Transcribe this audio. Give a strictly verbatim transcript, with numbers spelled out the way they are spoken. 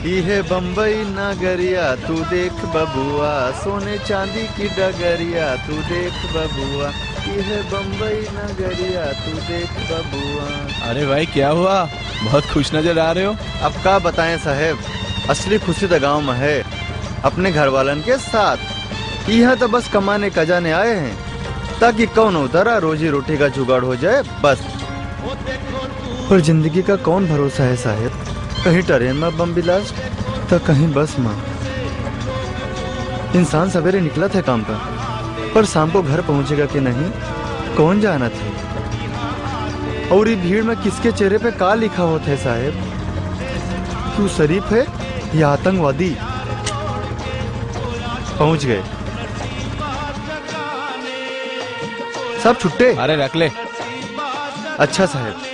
ये बम्बई नगरिया तू देख बबुआ, सोने चांदी की डगरिया तू देख बबुआ, ये बम्बई नगरिया तू देख बबुआ। अरे भाई क्या हुआ, बहुत खुश नजर आ रहे हो। अब क्या बताएं साहेब, असली खुशी तो गाँव में है, अपने घर वालन के साथ। यहाँ तो बस कमाने का जाने आए हैं, ताकि कौन उतरा रोजी रोटी का जुगाड़ हो जाए बस। पर जिंदगी का कौन भरोसा है साहेब, कहीं ट्रेन में बम ब्लास्ट तो कहीं बस में। इंसान सवेरे निकला था काम पर, पर शाम को घर पहुंचेगा कि नहीं कौन जाना था। और ये भीड़ में किसके चेहरे पे का लिखा होता है साहेब, क्यों शरीफ है या आतंकवादी। पहुंच गए सब छुट्टे। अरे रख ले। अच्छा साहेब।